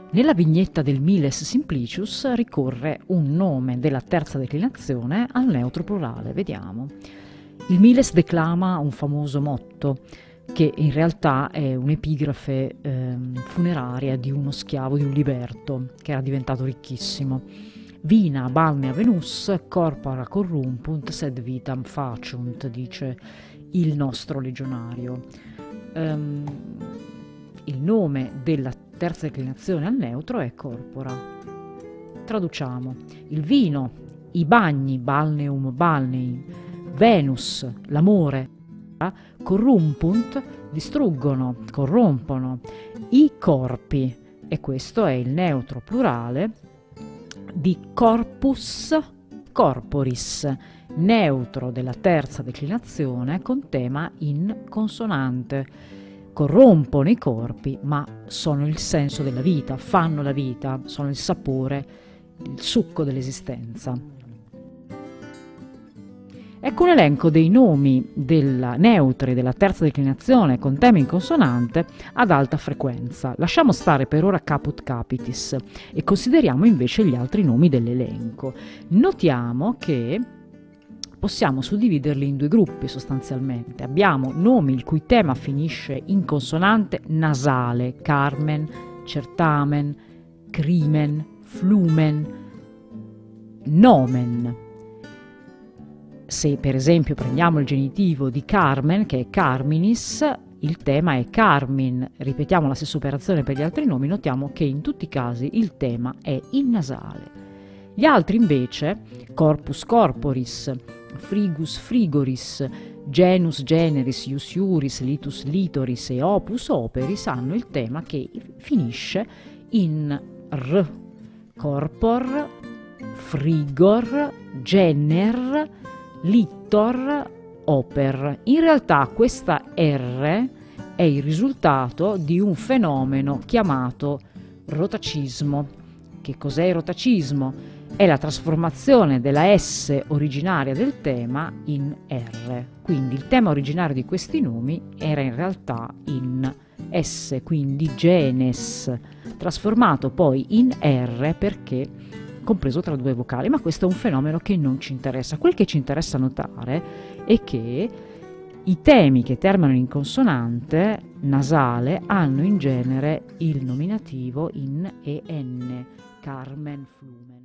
Nella vignetta del Miles Simplicius ricorre un nome della terza declinazione al neutro plurale. Vediamo. Il Miles declama un famoso motto che in realtà è un'epigrafe funeraria di uno schiavo, di un liberto, che era diventato ricchissimo. Vina balnea Venus, corpora corrumpunt, sed vitam faciunt, dice il nostro legionario. Il nome della terza declinazione al neutro è corpora. Traduciamo. Il vino, i bagni, balneum balnei, Venus, l'amore, corrumpunt, distruggono, corrompono, i corpi, e questo è il neutro plurale di corpus corporis, neutro della terza declinazione con tema in consonante. Corrompono i corpi, ma sono il senso della vita, fanno la vita, sono il sapore, il succo dell'esistenza. Ecco un elenco dei nomi neutri della terza declinazione con tema in consonante ad alta frequenza. Lasciamo stare per ora caput capitis e consideriamo invece gli altri nomi dell'elenco. Notiamo che possiamo suddividerli in due gruppi sostanzialmente. Abbiamo nomi il cui tema finisce in consonante nasale, carmen, certamen, crimen, flumen, nomen. Se per esempio prendiamo il genitivo di Carmen, che è Carminis, il tema è Carmin. Ripetiamo la stessa operazione per gli altri nomi, notiamo che in tutti i casi il tema è in nasale. Gli altri invece, corpus corporis, frigus frigoris, genus generis, ius iuris, litus litoris e opus operis, hanno il tema che finisce in r, corpor, frigor, gener, littor, oper. In realtà questa R è il risultato di un fenomeno chiamato rotacismo. Che cos'è il rotacismo? È la trasformazione della S originaria del tema in R. Quindi il tema originario di questi nomi era in realtà in S, quindi genes, trasformato poi in R perché compreso tra due vocali, ma questo è un fenomeno che non ci interessa. Quel che ci interessa notare è che i temi che terminano in consonante nasale hanno in genere il nominativo in EN, Carmen, Flumen.